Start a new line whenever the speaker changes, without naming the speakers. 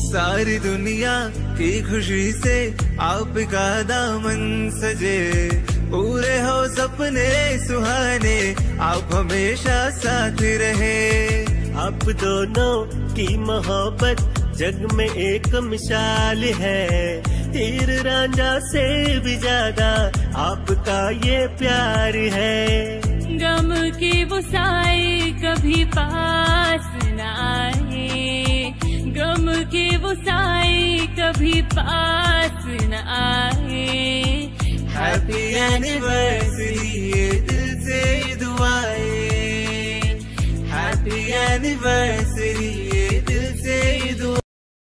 सारी दुनिया की खुशी से आपका दामन सजे, पूरे हो सपने सुहाने, आप हमेशा साथ रहे।
आप दोनों की मोहब्बत जग में एक मिसाल है, हीर रांझा से भी ज्यादा आपका ये प्यार है।
गम की वो साई कभी पास न आए, गम की वो साई कभी पास न आए।
हैप्पी एनिवर्सरी, ये दिल से दुआएं, हैप्पी एनिवर्सरी।